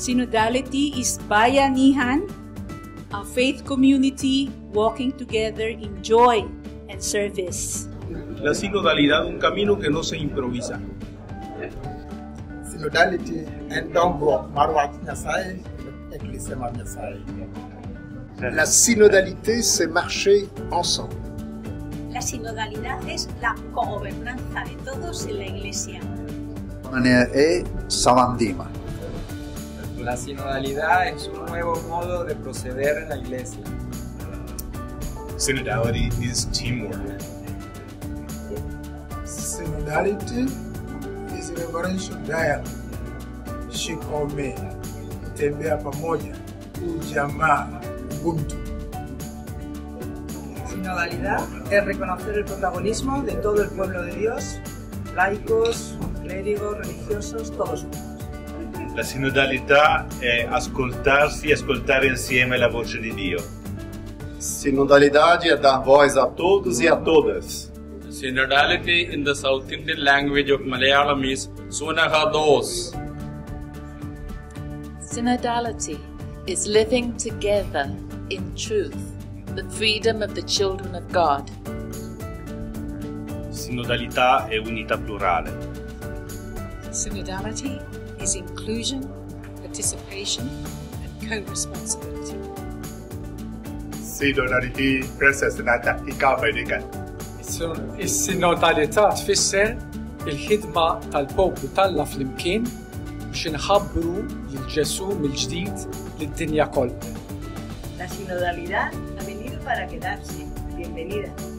Synodality is bayanihan, a faith community walking together in joy and service. La sinodalidad, un camino que no se improvisa. Synodality and Dongo Marwat Nyasai, Église Nyasai. La synodalité, c'est marcher ensemble. La sinodalidad es la cogobernanza de todos en la Iglesia. E Samandima. La sinodalidad es un nuevo modo de proceder en la Iglesia. Synodality is teamwork. Synodality is reverential dialogue. Shikome, tembea pamoja, ujamaa, ubuntu. Sinodalidad es reconocer el protagonismo de todo el pueblo de Dios, laicos, clérigos, religiosos, todos juntos. La sinodalità è ascoltarsi e ascoltare insieme la voce di Dio. Sinodalidade é dar voz a todos e a todas. Synodality in the South Indian language of Malayalam is Sunaha Dos. Synodality is living together in truth, the freedom of the children of God. Sinodalità è unità plurale. Synodality is inclusion, participation, and co-responsibility. Synodality preżenza taqtikaไปด้วยกัน Is-sinodalità tfisser il-ħidma tal-poplu tagħna flimkien biex inħabbru lil Ġesu mill-ġdid lid-dinja kollha. La sinodalidad ha venido para quedarse. Bienvenida.